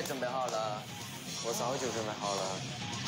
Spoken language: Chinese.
准备好了， 我早就准备好了。